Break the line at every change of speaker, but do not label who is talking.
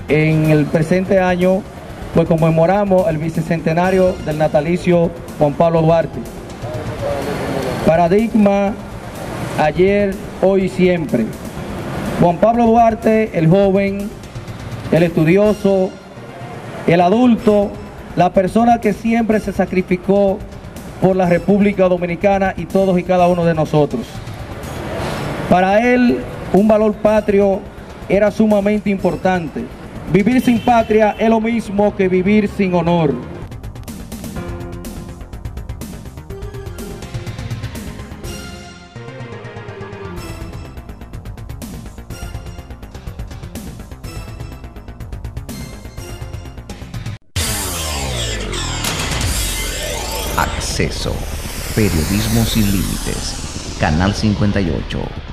en el presente año, pues conmemoramos el bicentenario del natalicio Juan Pablo Duarte. Paradigma, ayer, hoy y siempre. Juan Pablo Duarte, el joven, el estudioso, el adulto, la persona que siempre se sacrificó por la República Dominicana y todos y cada uno de nosotros. Para él, un valor patrio era sumamente importante. Vivir sin patria es lo mismo que vivir sin honor.
Acceso. Periodismo sin límites. Canal 58.